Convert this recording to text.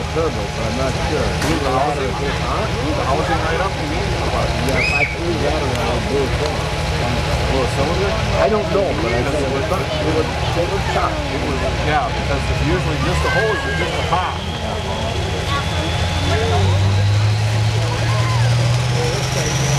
little turbo, but I'm not sure. Blew the ladder a bit, huh? Blew the housing right up, you mean? Yeah, if I blew that around, I'll do it then. Blew a cylinder? I don't know, but I said it was tough. Yeah, because it's usually just the hose or just the pop. Yeah.